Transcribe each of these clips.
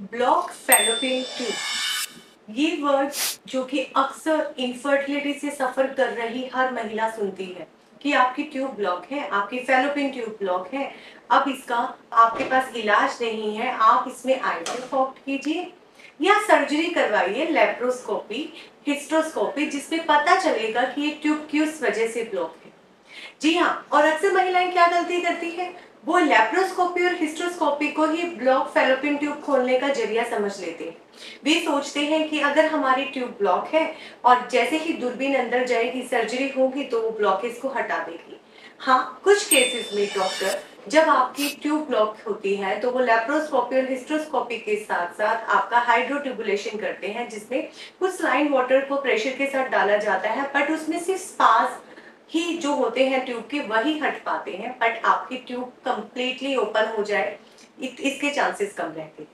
Block fallopian tube, ये word जो कि अक्सर इनफर्टिलिटी से सफर कर रही हर महिला सुनती है कि आपकी ट्यूब ब्लॉक है, आपकी फैलोपियन ट्यूब ब्लॉक है। अब इसका आपके पास इलाज नहीं है, आप इसमें आईवीएफ ऑप्ट कीजिए या सर्जरी करवाइए, लेप्रोस्कोपी, हिस्ट्रोस्कोपी, जिसमें पता चलेगा कि ये ट्यूब किस वजह से ब्लॉक है। जी हाँ, और अक्सर महिलाएं क्या गलती करती है, वो लेप्रोस्कोपी और हिस्ट्रोस्कोपी को ही ब्लॉक फैलोपियन ट्यूब खोलने का जरिया समझ लेते हैं। वे सोचते हैं कि अगर हमारी ट्यूब ब्लॉक है और जैसे ही दूरबीन अंदर जाएगी, सर्जरी होगी तो वो ब्लॉकेज को हटा देगी। हाँ, कुछ केसेस में डॉक्टर जब आपकी ट्यूब ब्लॉक होती है तो वो लेप्रोस्कोपी और हिस्ट्रोस्कोपी के साथ साथ आपका हाइड्रोट्यूबुलेशन करते हैं, जिसमें कुछ सलाइन वाटर को प्रेशर के साथ डाला जाता है, बट उसमें सिर्फ स्पास ही जो होते हैं ट्यूब के वही हट पाते हैं, बट आपकी ट्यूब कंप्लीटली ओपन हो जाए इसके चांसेस कम रहते हैं।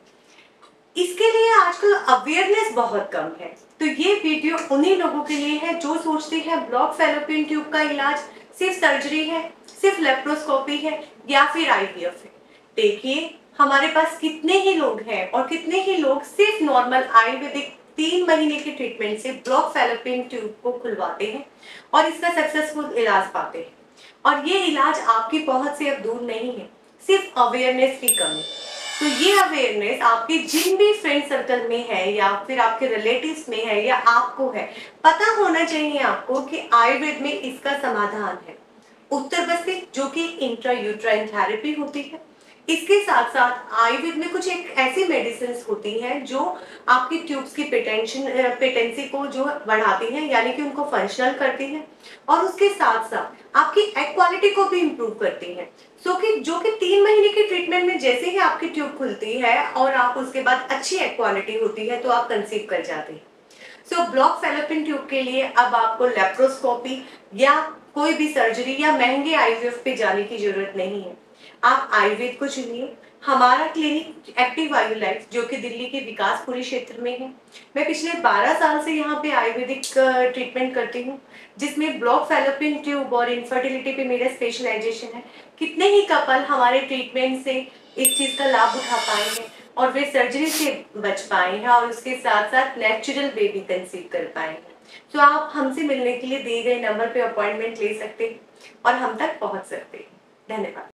इसके लिए आजकल अवेयरनेस बहुत कम है, तो ये वीडियो उन्हीं लोगों के लिए है जो सोचते हैं ब्लॉक फैलोपियन ट्यूब का इलाज सिर्फ सर्जरी है, सिर्फ लेप्रोस्कोपी है या फिर आईवीएफ है। देखिए हमारे पास कितने ही लोग हैं और कितने ही लोग सिर्फ नॉर्मल आयुर्वेदिक 3 महीने के ट्रीटमेंट से ब्लॉक फैलोपियन ट्यूब को खुलवाते हैं और इसका सक्सेसफुल इलाज पाते हैं। और ये इलाज आपकी पहुंच से अब दूर नहीं है, सिर्फ अवेयरनेस की कमी। तो ये अवेयरनेस आपके जिन भी फ्रेंड सर्कल में है या फिर आपके रिलेटिव्स में है या आपको है, पता होना चाहिए आपको कि आयुर्वेद में इसका समाधान है। उत्तर बस्ती जो कि इंट्रायूट्राइन थेरेपी होती है, इसके साथ साथ आयुर्वेद में कुछ एक ऐसी मेडिसिन होती हैं जो आपकी ट्यूब्स की पेटेंसी को जो बढ़ाती हैं, यानी कि उनको फंक्शनल करती हैं, और उसके साथ साथ आपकी एक्ट क्वालिटी को भी इम्प्रूव करती हैं। कि जो कि 3 महीने के ट्रीटमेंट में जैसे ही आपकी ट्यूब खुलती है और आप उसके बाद अच्छी एक्ट क्वालिटी होती है तो आप कंसीव कर जाते हैं। ब्लॉक फैलोपियन ट्यूब के लिए अब आपको लेप्रोस्कोपी या कोई भी सर्जरी या महंगे आईवीएफ पे जाने की जरूरत नहीं है। आप आयुर्वेद को चुनिए। हमारा क्लिनिक एक्टिव आयु लाइफ जो कि दिल्ली के विकासपुरी क्षेत्र में है। मैं पिछले 12 साल से यहाँ पे आयुर्वेदिक ट्रीटमेंट करती हूँ, जिसमें ब्लॉक फैलोपियन ट्यूब और इनफर्टिलिटी पे मेरा स्पेशलाइजेशन है। कितने ही कपल हमारे ट्रीटमेंट से इस चीज का लाभ उठा पाए हैं और वे सर्जरी से बच पाए हैं और उसके साथ साथ नेचुरल बेबी कंसीव कर पाए हैं। तो आप हमसे मिलने के लिए दिए गए नंबर पे अपॉइंटमेंट ले सकते हैं और हम तक पहुंच सकते हैं। धन्यवाद।